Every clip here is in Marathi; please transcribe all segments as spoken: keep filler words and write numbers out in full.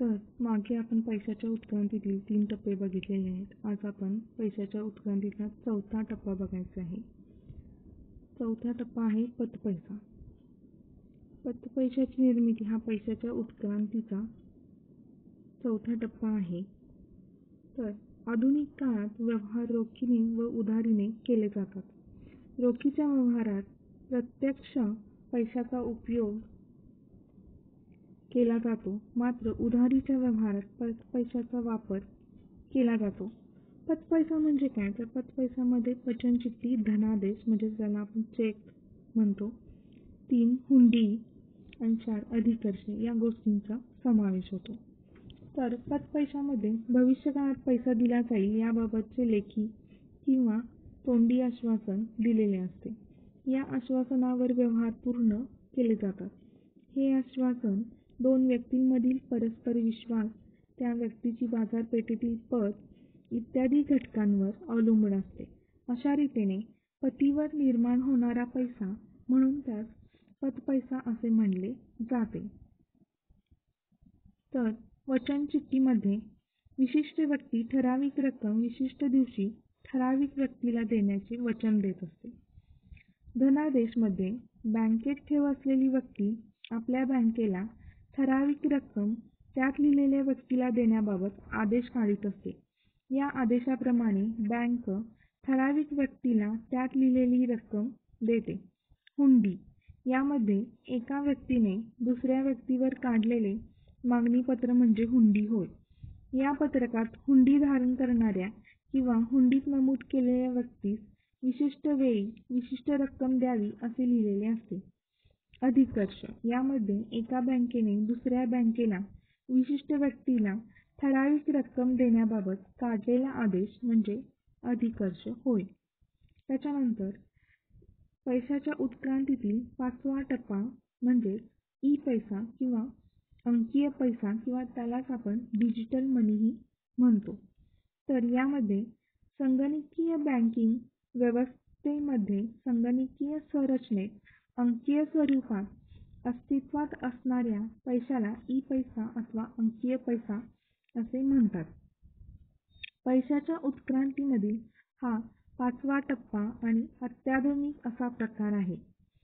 तर मागे आपण पैशाच्या उत्क्रांतीतील तीन टप्पे बघितलेले आहेत. आज आपण पैशाच्या उत्क्रांतीचा चौथा टप्पा बघायचा आहे. चौथा टप्पा आहे पतपैसा. पतपैशाची निर्मिती हा पैशाच्या उत्क्रांतीचा चौथा टप्पा आहे. तर आधुनिक काळात व्यवहार रोखीने व उधारीने केले जातात. रोखीच्या व्यवहारात प्रत्यक्ष पैशाचा उपयोग केला जातो, मात्र उधारीच्या व्यवहारात पतपैशाचा वापर केला जातो. पतपैसा म्हणजे काय? तर पतपैशामध्ये वचनचिठ्ठी, धनादेश म्हणजे ज्याला आपण चेक म्हणतो, तीन हुंडी आणि चार अधिकर्ष या गोष्टींचा समावेश होतो. तर पतपैशामध्ये भविष्यकाळात पैसा दिला जाईल याबाबतचे लेखी किंवा तोंडी आश्वासन दिलेले असते. या आश्वासनावर व्यवहार पूर्ण केले जातात. हे आश्वासन दोन व्यक्तींमधील परस्पर विश्वास, त्या व्यक्तीची बाजारपेठेतील पत इत्यादी घटकांवर अवलंबून असते. अशा रीतीने पतीवर निर्माण होणारा पैसा म्हणून त्यास पतपैसा असे म्हणले जाते. तर वचनचिठ्ठीमध्ये विशिष्ट व्यक्ती ठराविक रक्कम विशिष्ट दिवशी ठराविक व्यक्तीला देण्याचे वचन देत असते. धनादेशमध्ये बँकेत ठेव असलेली व्यक्ती आपल्या बँकेला ठराविक रक्कम त्यात लिहिलेल्या व्यक्तीला देण्याबाबत आदेश काढीत असते. या आदेशाप्रमाणे बँक ठराविक व्यक्तीला त्यात लिहिलेली रक्कम देते. हुंडी यामध्ये एका व्यक्तीने दुसऱ्या व्यक्तीवर काढलेले मागणीपत्र म्हणजे हुंडी होय. या पत्रकात हुंडी धारण करणाऱ्या किंवा हुंडीत नमूद केलेल्या व्यक्तीस विशिष्ट वेळी विशिष्ट रक्कम द्यावी असे लिहिलेले असते. अधिकर्ष यामध्ये एका बँकेने दुसऱ्या बँकेला विशिष्ट व्यक्तीला ठराविक रक्कम देण्याबाबत काढलेला आदेश म्हणजे अधिकर्ष होय. त्याच्यानंतर पैशाच्या उत्क्रांतीतील पाचवा टप्पा म्हणजे ई पैसा किंवा अंकीय पैसा किंवा त्यालाच आपण डिजिटल मनीही म्हणतो. तर यामध्ये संगणकीय बँकिंग व्यवस्थेमध्ये संगणकीय संरचनेत अंकीय स्वरूपात अस्तित्वात असणाऱ्या पैशाला ई पैसा अथवा अंकीय पैसा असे म्हणतात. पैशाच्या उत्क्रांतीमधील हा पाचवा टप्पा आणि अत्याधुनिक असा प्रकार आहे.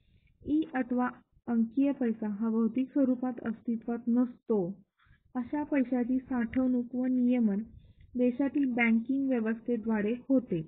ई अथवा अंकीय पैसा हा भौतिक स्वरूपात अस्तित्वात नसतो. अशा पैशाची साठवणूक व नियमन देशातील बँकिंग व्यवस्थेद्वारे होते.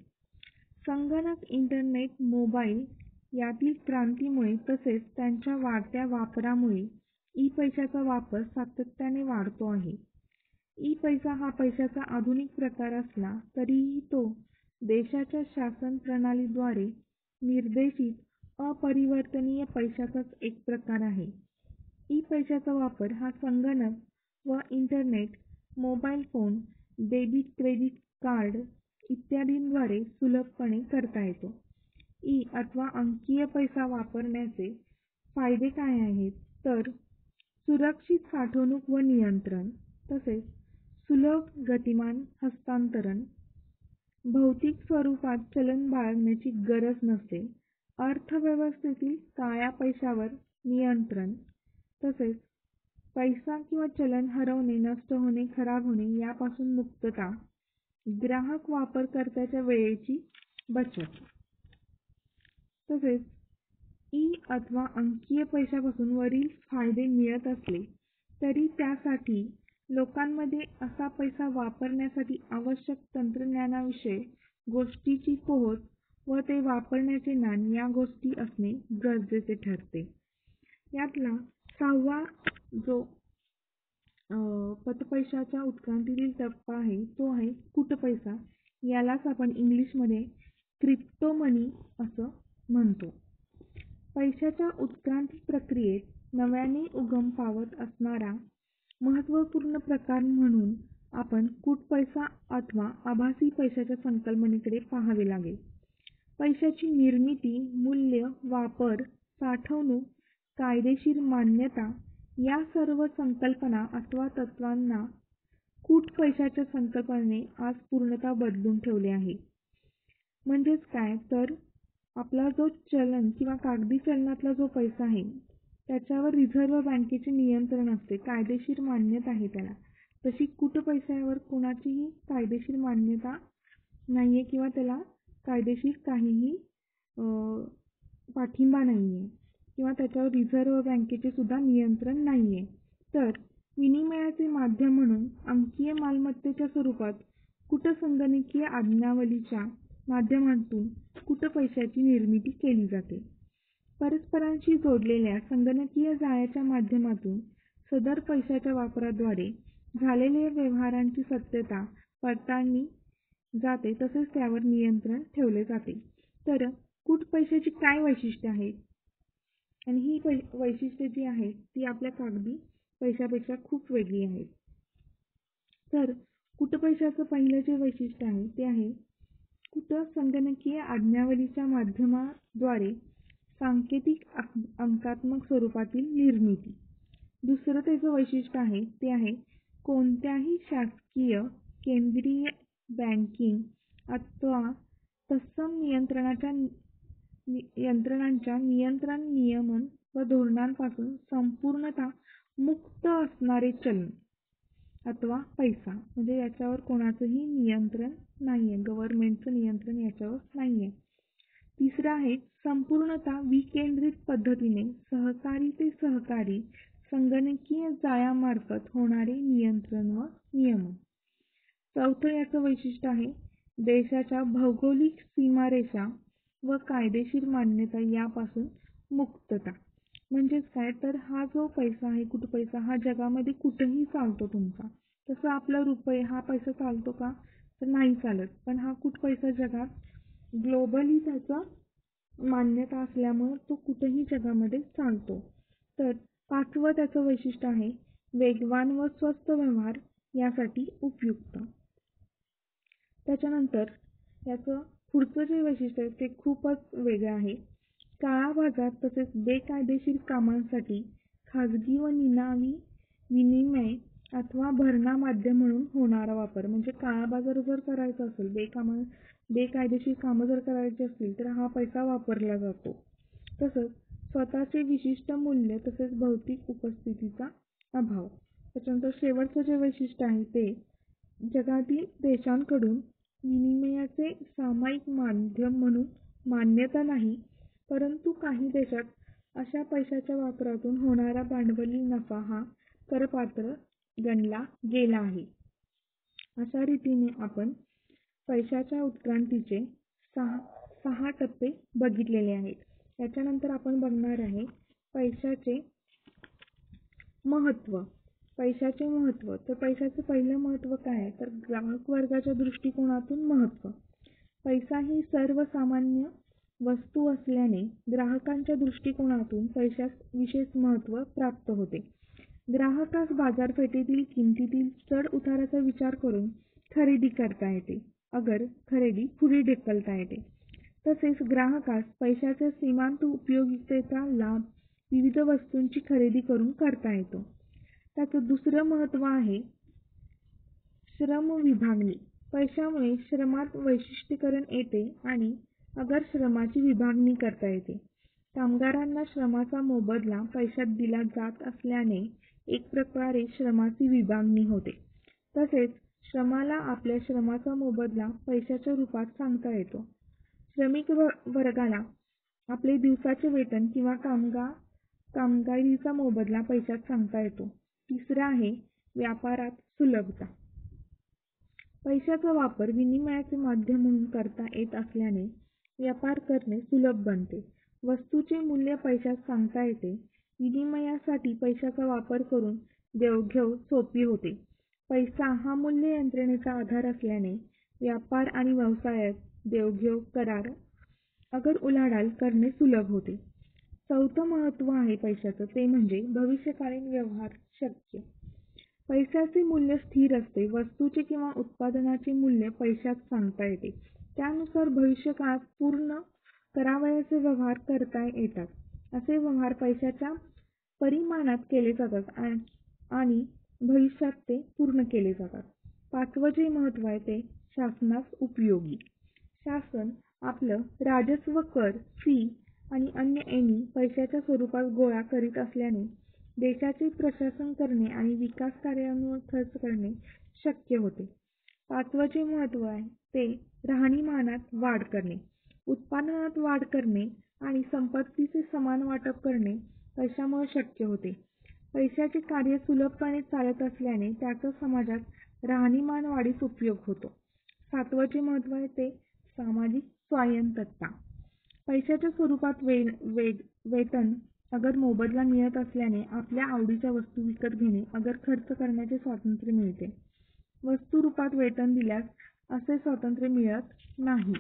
संगणक, इंटरनेट, मोबाईल यातील क्रांतीमुळे तसेच त्यांच्या वाढत्या वापरामुळे ई पैशाचा वापर सातत्याने वाढतो आहे. ई पैसा हा पैशाचा आधुनिक प्रकार असला तरीही तो देशाच्या शासन प्रणालीद्वारे निर्देशित अपरिवर्तनीय पैशाचाच एक प्रकार आहे. ई पैशाचा वापर हा संगणक व internet, mobile phone, debit credit card इत्यादींद्वारे सुलभपणे करता येतो. ई अथवा अंकीय पैसा वापरण्याचे फायदे काय आहेत? तर सुरक्षित साठवणूक व नियंत्रण, तसेच सुलभ गतिमान हस्तांतरण, भौतिक स्वरूपात चलन बाळगण्याची गरज नसते, अर्थव्यवस्थेतील काळ्या पैशावर नियंत्रण, तसेच पैसा किंवा चलन हरवणे, नष्ट होणे, खराब होणे यापासून मुक्तता, ग्राहक वापरकर्त्याच्या वेळेची बचत. तसेच ई अथवा अंकीय पैशापासून वरील फायदे मिळत असले तरी त्यासाठी लोकांमध्ये असा पैसा वापरण्यासाठी आवश्यक तंत्रज्ञानाविषयी गोष्टीची पोहोच व ते वापरण्याचे ज्ञान या गोष्टी असणे गरजेचे ठरते. यातला सहावा जो पतपैशाच्या उत्क्रांतीतील टप्पा आहे तो आहे कूटपैसा. यालाच आपण इंग्लिशमध्ये क्रिप्टो मनी असं म्हणतो. पैशाच्या उत्क्रांती प्रक्रियेत नव्याने उगम पावत असणारा महत्त्वपूर्ण प्रकार म्हणून आपण कूटपैसा अथवा आभासी पैशाच्या संकल्पनेकडे पाहावे लागेल. पैशाची निर्मिती, मूल्य, वापर, साठवणूक, कायदेशीर मान्यता या सर्व संकल्पना अथवा तत्त्वांना कूटपैशाच्या संकल्पनेने आज पूर्णतः बदलून ठेवले आहे. म्हणजेच काय? तर आपला जो चलन किंवा कागदी चलनातला जो पैसा आहे त्याच्यावर रिझर्व्ह बँकेचे नियंत्रण असते, कायदेशीर मान्यता आहे त्याला. तशी कूट पैशावर कोणाचीही कायदेशीर मान्यता नाहीये किंवा त्याला कायदेशीर काहीही पाठिंबा नाहीये किंवा त्याच्यावर रिझर्व्ह बँकेचे सुद्धा नियंत्रण नाहीये. तर विनिमयाचे माध्यम म्हणून अंकीय मालमत्तेच्या स्वरूपात कूट संगणकीय आज्ञावलीच्या माध्यमातून कूट पैशाची निर्मिती केली जाते. परस्परांशी जोडलेल्या संगणकीय जाळ्याच्या माध्यमातून सदर पैशाच्या वापराद्वारे झालेल्या व्यवहारांची सत्यता पडताळली जाते तसेच त्यावर नियंत्रण ठेवले जाते. तर कूट पैशाची काय वैशिष्ट्ये आहेत आणि ही वैशिष्ट्ये जी आहेत ती आपल्या कागदी पैशापेक्षा खूप वेगळी आहेत. तर कूट पैशाचं पहिलं जे वैशिष्ट्य आहे ते आहे कूट संगणकीय आज्ञावलीच्या माध्यमाद्वारे सांकेतिक अंकात्मक स्वरूपातील निर्मिती. दुसरं त्याचं वैशिष्ट्य आहे ते आहे कोणत्याही शासकीय केंद्रीय बँकिंग अथवा तत्सम नियंत्रणाच्या यंत्रणांच्या नियंत्रण नियमन व धोरणांपासून संपूर्णतः मुक्त असणारे चलन अथवा पैसा, म्हणजे याच्यावर कोणाचंही नियंत्रण नाहीये, गव्हर्नमेंटचं नियंत्रण याच्यावर नाहीये. तिसरं आहे संपूर्णतः विकेंद्रित पद्धतीने सहकारी ते सहकारी संगणकीय जाळ्यामार्फत होणारे नियंत्रण व नियमन. चौथं याचं वैशिष्ट्य आहे देशाच्या भौगोलिक सीमारेषा व कायदेशीर मान्यता यापासून मुक्तता. म्हणजेच काय तर हा जो पैसा आहे कूट पैसा हा जगामध्ये कुठेही चालतो तुमचा. तसं आपला रुपये हा पैसा चालतो का तर नाही चालत, पण हा कूट पैसा जगात ग्लोबली त्याचा मान्यता असल्यामुळे तो कुठेही जगामध्ये चालतो. तर पाचवं त्याचं वैशिष्ट्य आहे वेगवान व स्वस्त व्यवहार यासाठी उपयुक्त. त्याच्यानंतर याचं पुढचं जे वैशिष्ट्य आहे ते खूपच वेगळं आहे. काळा बाजार तसेच बेकायदेशीर कामांसाठी खाजगी व निनावी विनिमय अथवा भरणा माध्यम म्हणून होणारा वापर. म्हणजे काळा बाजार जर करायचा असेल, बेकामा बेकायदेशीर कामं जर करायची असतील तर हा पैसा वापरला जातो. तसंच स्वतःचे विशिष्ट मूल्य तसेच भौतिक उपस्थितीचा अभाव. त्याच्यानंतर शेवटचं जे वैशिष्ट्य आहे ते जगातील देशांकडून विनिमयाचे सामायिक माध्यम म्हणून मान्यता नाही, परंतु काही देशात अशा पैशाच्या वापरातून होणारा भांडवली नफा हा करपात्र गणला गेला आहे. अशा रीतीने आपण पैशाच्या उत्क्रांतीचे सहा सहा टप्पे बघितलेले आहेत. त्याच्यानंतर आपण बघणार आहे पैशाचे महत्त्व. पैशाचे महत्त्व तर पैशाचं पहिलं महत्त्व काय आहे तर ग्राहक वर्गाच्या दृष्टिकोनातून महत्त्व. पैसा ही सर्वसामान्य वस्तू असल्याने ग्राहकांच्या दृष्टिकोनातून पैशास विशेष महत्त्व प्राप्त होते. ग्राहकास बाजारपेठेतील किमतीतील चढ उताराचा विचार करून खरेदी करता येते, अगर खरेदी पुढे ढकलता येते. तसेच ग्राहकास पैशाच्या सीमांत उपयोगितेचा लाभ विविध वस्तूंची खरेदी करून करता येतो. त्याचं दुसरं महत्त्व आहे श्रम विभागणी. पैशामुळे श्रमात वैशिष्ट्यीकरण येते आणि अगर श्रमाची विभागणी करता येते. कामगारांना श्रमाचा मोबदला पैशात दिला जात असल्याने एक प्रकारे श्रमाची विभागणी होते. तसेच श्रमाला आपल्या श्रमाचा मोबदला पैशाच्या रूपात सांगता येतो. श्रमिक वर्गाला आपले दिवसाचे वेतन किंवा कामगार कामगारीचा मोबदला पैशात सांगता येतो. तिसरं आहे व्यापारात सुलभता. पैशाचा वापर विनिमयाचे माध्यम म्हणून करता येत असल्याने व्यापार करणे सुलभ बनते. वस्तूचे मूल्य पैशात सांगता येते. विनिमयासाठी पैशाचा वापर करून देवघेव सोपी होते. पैसा हा मूल्य यंत्रणेचा आधार असल्याने व्यापार आणि व्यवसायात देवघेव करार अगर उलाढाल करणे सुलभ होते. चौथं महत्त्व आहे पैशाचं ते म्हणजे भविष्यकालीन व्यवहार शक्य. पैशाचे मूल्य स्थिर असते. वस्तूचे किंवा उत्पादनाचे मूल्य पैशात सांगता येते. त्यानुसार भविष्यकाळात पूर्ण करावयाचे व्यवहार करता येतात. असे व्यवहार पैशाच्या परिमाणात केले जातात आणि भविष्यात ते पूर्ण केले जातात. पाचवं जे महत्त्व आहे ते शासनास उपयोगी. शासन आपलं राजस्व कर, फी आणि अन्य ऐनी पैशाच्या स्वरूपात गोळा करीत असल्याने देशाचे प्रशासन करणे आणि विकास कार्यांवर खर्च करणे शक्य होते. पाचवं जे महत्त्व आहे ते राहणीमानात वाढ करणे. उत्पादनात वाढ करणे आणि संपत्तीचे समान वाटप करणे पैशामुळे शक्य होते. पैशाचे कार्य सुलभपणे चालत असल्याने त्याचा समाजात राहणीमान वाढीस उपयोग होतो. सातवं जे महत्त्व आहे ते सामाजिक स्वायत्तता. पैशाच्या स्वरूपात वे वेग वेतन अगर मोबदला मिळत असल्याने आपल्या आवडीच्या वस्तू विकत घेणे अगर खर्च करण्याचे स्वातंत्र्य मिळते. वस्तू रूपात वेतन दिल्यास असे स्वातंत्र्य मिळत नाही.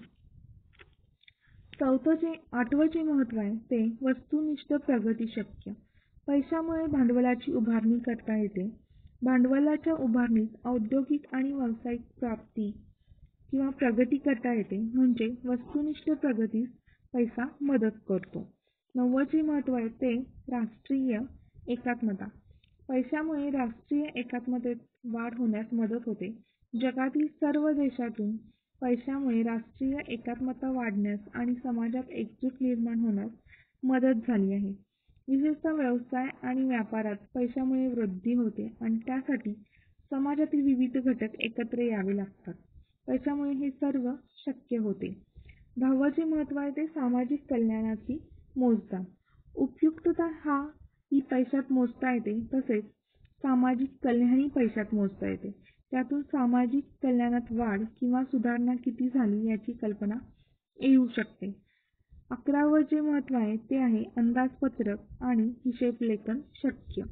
चौथं जे आठवं जे महत्त्व आहे ते वस्तुनिष्ठ प्रगती शक्य. पैशामुळे भांडवलाची उभारणी करता येते. भांडवलाच्या उभारणीत औद्योगिक आणि व्यावसायिक प्राप्ती किंवा प्रगती करता येते म्हणजे वस्तुनिष्ठ प्रगतीस पैसा मदत करतो. नववं जे महत्त्व आहे ते राष्ट्रीय एकात्मता. पैशामुळे राष्ट्रीय एकात्मतेत वाढ होण्यास मदत होते. जगातील सर्व देशातून पैशामुळे राष्ट्रीय एकात्मता वाढण्यास आणि समाजात एकजूट निर्माण होण्यास मदत झाली आहे. विशेषतः व्यवसाय आणि व्यापारात पैशामुळे वृद्धी होते आणि त्यासाठी समाजातील विविध घटक एकत्र यावे लागतात. पैशामुळे हे सर्व शक्य होते. दहावं जे महत्त्व आहे ते सामाजिक कल्याणाची मोजदाद. उपयुक्तता हा ही पैशात मोजता येते तसेच सामाजिक कल्याणही पैशात मोजता येते. त्यातून सामाजिक कल्याणात वाढ किंवा सुधारणा किती झाली याची कल्पना येऊ शकते. अकरावं जे महत्त्व आहे ते आहे अंदाजपत्रक आणि हिशेबलेखन शक्य.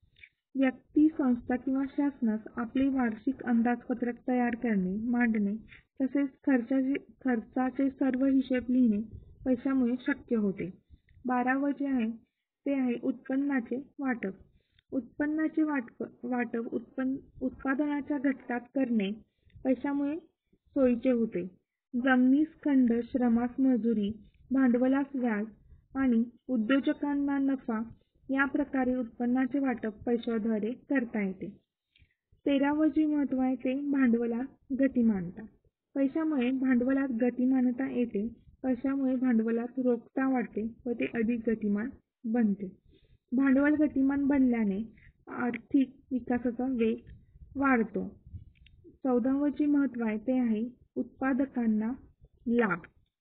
व्यक्ती, संस्था किंवा शासनास आपले वार्षिक अंदाजपत्रक तयार करणे, मांडणे तसेच खर्चाचे खर्चाचे सर्व हिशेब लिहिणे पैशामुळे शक्य होते. बारावं जे आहे ते आहे उत्पन्नाचे वाटप. उत्पन्नाचे वाटप वाटप उत्पन्न उत्पादनाच्या घटकात करणे पैशामुळे सोयीचे होते. जमिनीस खंड, श्रमास मजुरी, भांडवलास व्याज आणि उद्योजकांना नफा या प्रकारे उत्पन्नाचे वाटप पैशाद्वारे करता येते. तेरावं जे महत्त्व आहे ते भांडवलात गतिमानता. पैशामुळे भांडवलात गतिमानता येते. पैशामुळे भांडवलात रोखता वाढते व ते अधिक गतिमान बनते. भांडवल गतिमान बनल्याने आर्थिक विकासाचा वेग वाढतो. चौदावं जे महत्त्व आहे ते आहे उत्पादकांना लाभ.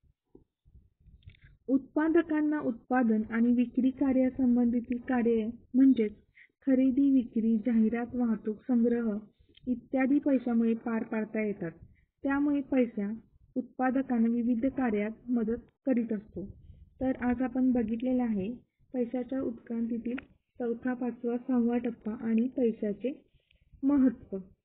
उत्पादकांना उत्पादन आणि विक्री कार्यासंबंधीतील कार्ये म्हणजेच खरेदी, विक्री, जाहिरात, वाहतूक, संग्रह इत्यादी पैशामुळे पार पाडता येतात. त्यामुळे पैसा उत्पादकांना विविध कार्यात मदत करीत असतो. तर आज आपण बघितलेलं आहे पैशाच्या उत्क्रांतीतील चौथा, पाचवा, सहावा टप्पा आणि पैशाचे महत्त्व.